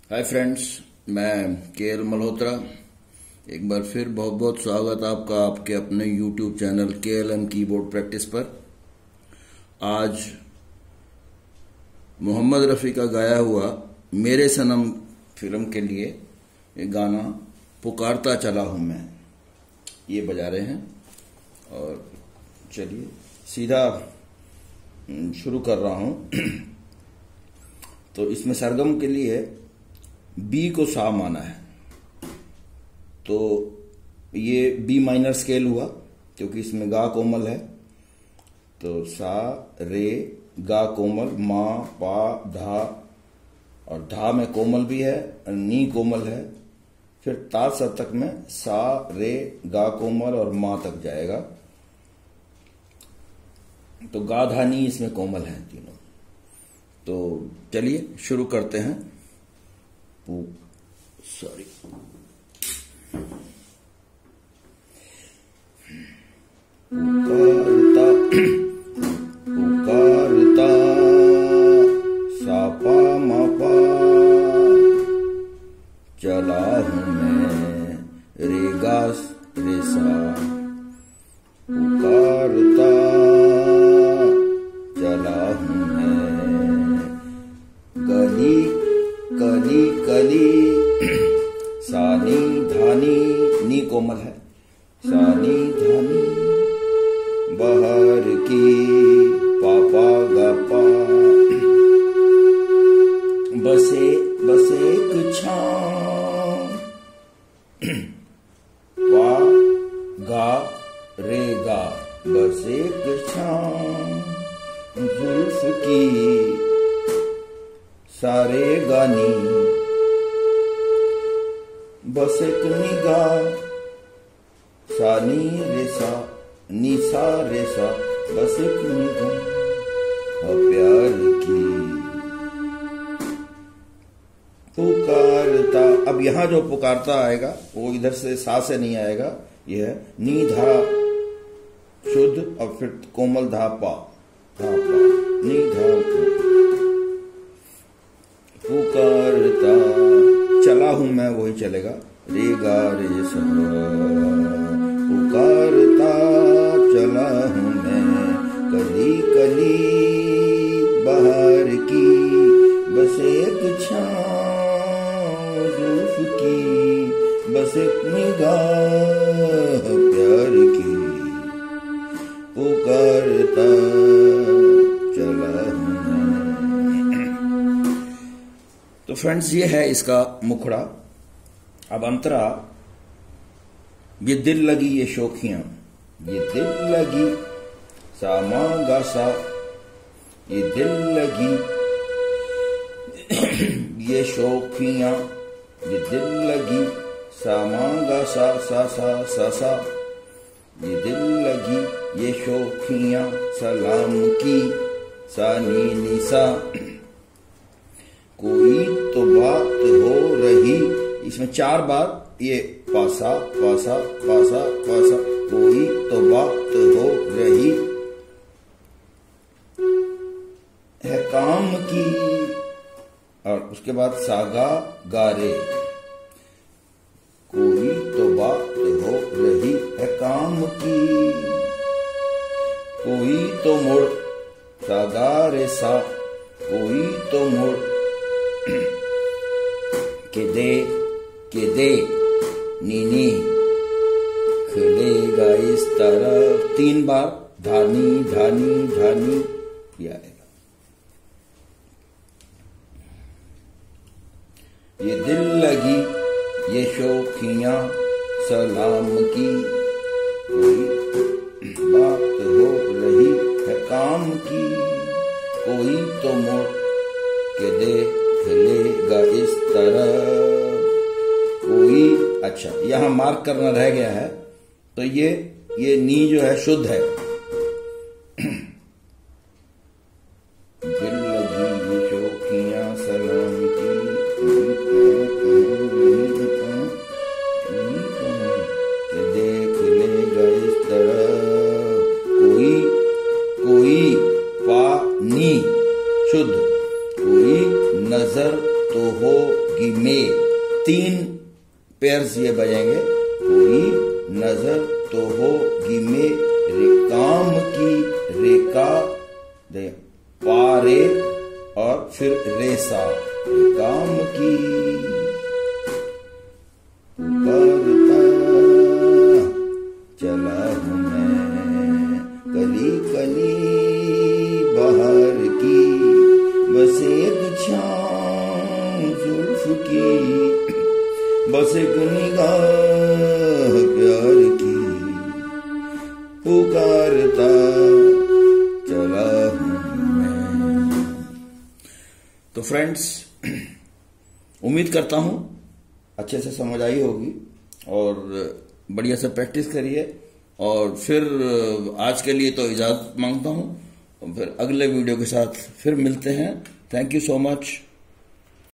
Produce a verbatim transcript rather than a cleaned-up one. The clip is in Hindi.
हाय फ्रेंड्स, मैं के एल मल्होत्रा। एक बार फिर बहुत बहुत स्वागत आपका आपके अपने यूट्यूब चैनल के एल एम कीबोर्ड प्रैक्टिस पर। आज मोहम्मद रफ़ी का गाया हुआ मेरे सनम फिल्म के लिए एक गाना पुकारता चला हूं मैं, ये बजा रहे हैं। और चलिए सीधा शुरू कर रहा हूं। तो इसमें सरगम के लिए बी को सा माना है, तो ये बी माइनर स्केल हुआ क्योंकि इसमें गा कोमल है। तो सा रे गा कोमल, मा पा धा, और धा में कोमल भी है, नी कोमल है। फिर ता शतक में सा रे गा कोमल और मा तक जाएगा। तो गा धा नी इसमें कोमल है तीनों। तो चलिए शुरू करते हैं। सॉरी पुकारता पुकारता सापा मापा चला हूं मैं रेगा रेसा। पुकारता चला हूं मैं गली कली कली, सानी धानी नी कोमल है, सानी धानी बहार की पापा गपा। बसे बसे छाँव पा गा रे गा, बसे छाँव जुल्फ की सारे गानी। बसेक निगाह सानी रेसा निसा रेसा, बसेक निगाह प्यार की पुकारता। अब यहां जो पुकारता आएगा वो इधर से सा से नहीं आएगा, यह है नी धा शुद्ध और फिर कोमल धा पा, धा पा नी धा पा। पुकारता चला हूं मैं वही चलेगा, रे गा रे सा। पुकारता चला हूं मैं कली कली बहार की, बस एक छाँव जुल्फ की, बस एक निगाह प्यार की। पुकारता चला हूं मैं। तो फ्रेंड्स, ये है इसका मुखड़ा। अब अंतरा, ये दिल लगी ये शोखियां, ये दिल लगी सामा गा सा, ये दिल लगी ये शोखियां, ये दिल लगी सामा गा सा सा सा सा सा, ये दिल लगी ये शोखियां सलाम की सानी निसा। कोई तो बात हो रही, इसमें चार बार ये पासा पासा पासा पासा, कोई तो बात हो रही है काम की। और उसके बाद सागा गारे, कोई तो बात हो रही है काम की। कोई तो मुड़ सागा रे सा, कोई तो मुड़ के दे के दे नीनी खिलेगा इस तरह। तीन बार धानी धानी धानी किया आएगा। ये दिल लगी ये शोखियां सलाम की, कोई बात हो रही है काम की। कोई तो मोड़ के दे खिलेगा इस तरह कोई। अच्छा, यहां मार्क करना रह गया है, तो ये ये नी जो है शुद्ध है। दिल लगी ये शोखियां सलाम की, देख लेगा इस तरह कोई। कोई पा नी शुद्ध, कोई नजर तो हो कि में तीन पेयर्स ये बजेंगे। कोई नजर तो होगी में रे काम की रेका दे पारे और फिर रेसा रे काम की करता चला हूं मैं कली कली बाहर की बस एक छाँव जुल्फ की बस एक निगाह प्यार की पुकारता चला हूं मैं। तो फ्रेंड्स, उम्मीद करता हूं अच्छे से समझ आई होगी और बढ़िया से प्रैक्टिस करिए। और फिर आज के लिए तो इजाजत मांगता हूं, फिर अगले वीडियो के साथ फिर मिलते हैं। Thank you so much.